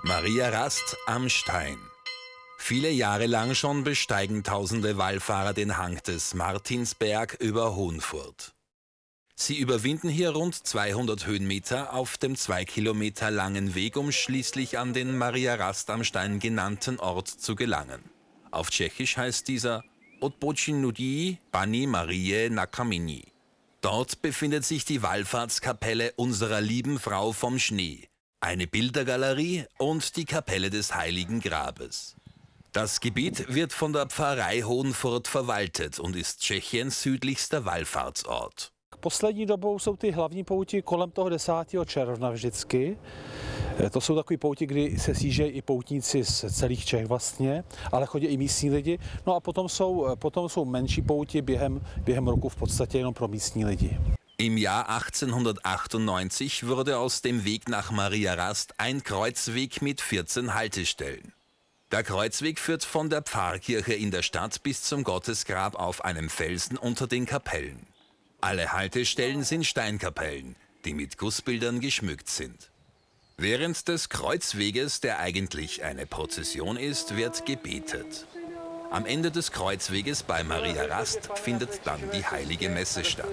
Maria Rast am Stein. Viele Jahre lang schon besteigen tausende Wallfahrer den Hang des Martinsberg über Hohenfurth. Sie überwinden hier rund 200 Höhenmeter auf dem 2 Kilometer langen Weg, um schließlich an den Maria Rast am Stein genannten Ort zu gelangen. Auf Tschechisch heißt dieser Odpočinuti Panny Mariae na Kameni. Dort befindet sich die Wallfahrtskapelle unserer lieben Frau vom Schnee, eine Bildergalerie und die Kapelle des Heiligen Grabes. Das Gebiet wird von der Pfarrei Hohenfurth verwaltet und ist Tschechiens südlichster Wallfahrtsort. Poslední dobou jsou ty hlavní pouti kolem toho 10. června vždycky. To jsou takové pouti, kdy se sjíždějí i poutníci z celých Čech vlastně, ale chodí i místní lidi. No a potom jsou menší pouti během roku v podstatě jenom pro místní lidi. Im Jahr 1898 wurde aus dem Weg nach Maria Rast ein Kreuzweg mit 14 Haltestellen. Der Kreuzweg führt von der Pfarrkirche in der Stadt bis zum Gottesgrab auf einem Felsen unter den Kapellen. Alle Haltestellen sind Steinkapellen, die mit Gussbildern geschmückt sind. Während des Kreuzweges, der eigentlich eine Prozession ist, wird gebetet. Am Ende des Kreuzweges bei Maria Rast findet dann die heilige Messe statt.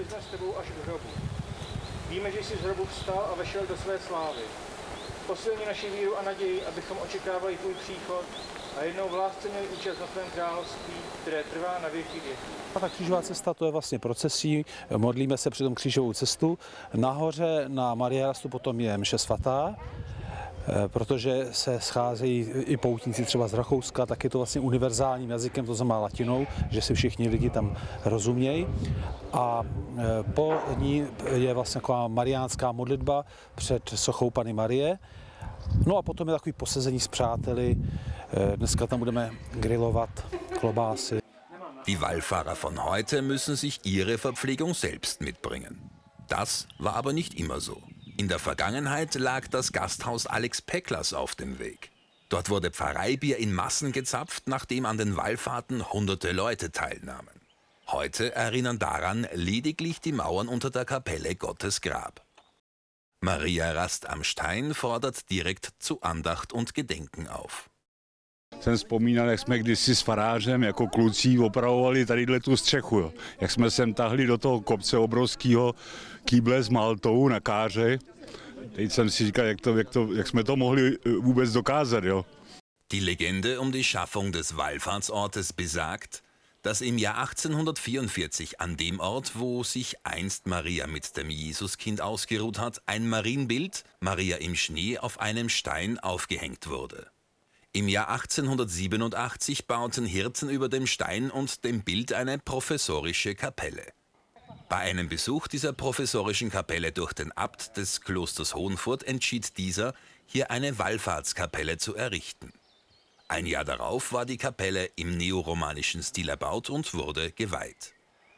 A ta křížová cesta, to je vlastně procesí, modlíme se při tom křížovou cestu. Nahoře na Maria Rastu potom je mše svatá, protože se scházejí i poutníci třeba z Rakouska, tak je to vlastně univerzálním jazykem, to znamená latinou, že si všichni lidi tam rozumějí. A po ní je vlastně taková mariánská modlitba před sochou Panny Marie. No a potom je takový posezení s přáteli. Dneska tam budeme grillovat klobásy. Die Wallfahrer von heute müssen sich ihre Verpflegung selbst mitbringen. Das war aber nicht immer so. In der Vergangenheit lag das Gasthaus Alex Peklas auf dem Weg. Dort wurde Pfarreibier in Massen gezapft, nachdem an den Wallfahrten hunderte Leute teilnahmen. Heute erinnern daran lediglich die Mauern unter der Kapelle Gottes Grab. Maria Rast am Stein fordert direkt zu Andacht und Gedenken auf. Jsem vzpomínal, jak jsme kdysi s farářem jako kluci opravovali tadyhle tu střechu. Jo. Jak jsme sem tahli do toho kopce obrovského kýble s maltou na káře. Teď jsem si říkal, jak jsme to mohli vůbec dokázat. Jo. Die Legende um die Schaffung des Wallfahrtsortes besagt, dass im Jahr 1844 an dem Ort, wo sich einst Maria mit dem Jesuskind ausgeruht hat, ein Marienbild, Maria im Schnee, auf einem Stein aufgehängt wurde. Im Jahr 1887 bauten Hirten über dem Stein und dem Bild eine professorische Kapelle. Bei einem Besuch dieser professorischen Kapelle durch den Abt des Klosters Hohenfurth entschied dieser, hier eine Wallfahrtskapelle zu errichten. Ein Jahr darauf war die Kapelle im neoromanischen Stil erbaut und wurde geweiht.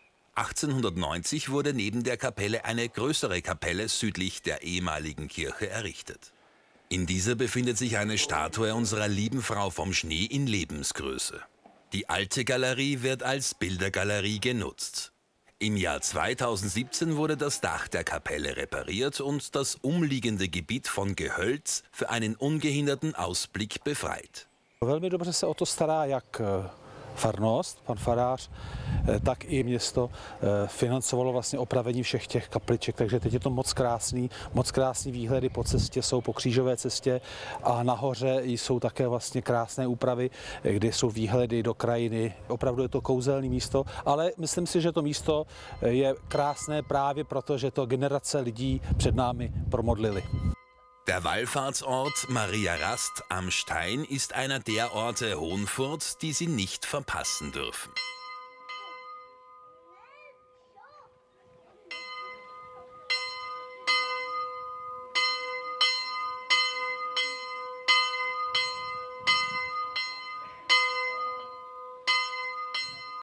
1890 wurde neben der Kapelle eine größere Kapelle südlich der ehemaligen Kirche errichtet. In dieser befindet sich eine Statue unserer lieben Frau vom Schnee in Lebensgröße. Die alte Galerie wird als Bildergalerie genutzt. Im Jahr 2017 wurde das Dach der Kapelle repariert und das umliegende Gebiet von Gehölz für einen ungehinderten Ausblick befreit. Velmi dobře se o to stará jak farnost, pan farář, tak i město financovalo vlastně opravení všech těch kapliček, takže teď je to moc krásný výhledy po cestě, jsou po křížové cestě a nahoře jsou také vlastně krásné úpravy, kde jsou výhledy do krajiny. Opravdu je to kouzelné místo, ale myslím si, že to místo je krásné právě proto, že to generace lidí před námi promodlili. Der Wallfahrtsort Maria Rast am Stein ist einer der Orte Hohenfurths, die Sie nicht verpassen dürfen.